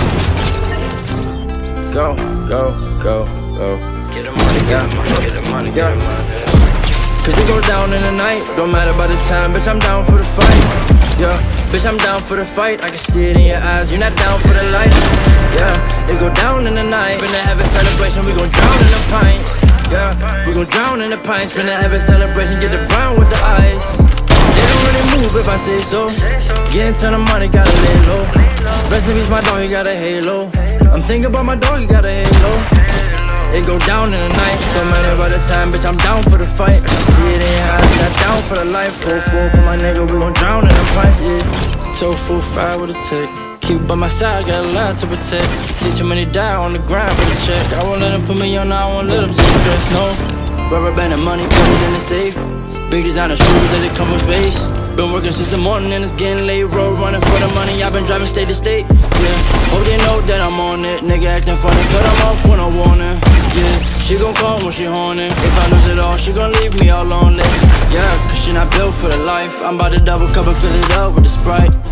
Go, go, go, go. Get the money, get the money, get the money, get the money. Cause it go down in the night, don't matter about the time, bitch, I'm down for the fight. Yeah, bitch, I'm down for the fight. I can see it in your eyes, you're not down for the life. Yeah, it go down in the night. Finna have a celebration, we gon' drown in the pints. Yeah, we gon' drown in the pints. Finna have a celebration, get the brown with the ice. They don't really move if I say so. Getting to the money, gotta lay low. Rest in peace, my dog, he got a halo. I'm thinking about my dog, he got a halo. It go down in the night, don't matter about the time, bitch, I'm down for the fight. I see it in your eyes, not down for the life. Go full for my nigga, we gon' drown in the pints, yeah. Tofu fried with a tick. Keep by my side, got a lot to protect. See too many die on the grind for the check. I won't let them put me on, I won't let them take stress, no. Rubber band of money, put it in the safe. Big designer shoes that they come with space. Been working since the morning and it's getting late. Road running for the money, I've been driving state to state. Yeah, hope they know that I'm on it. Nigga acting funny, cut them off when I want it. Yeah, she gon' call when she horny. If I lose it all, she gon' leave me all lonely. Yeah, cause she not built for the life. I'm about to double cup and fill it up with the Sprite.